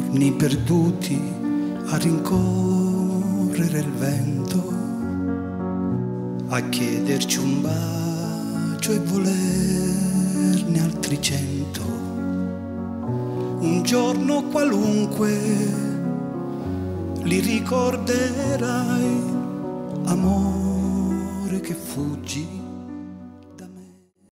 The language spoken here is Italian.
giorni perduti a rincorrere il vento, a chiederci un bacio e volerne altri 100. Un giorno qualunque li ricorderai, amore che fuggi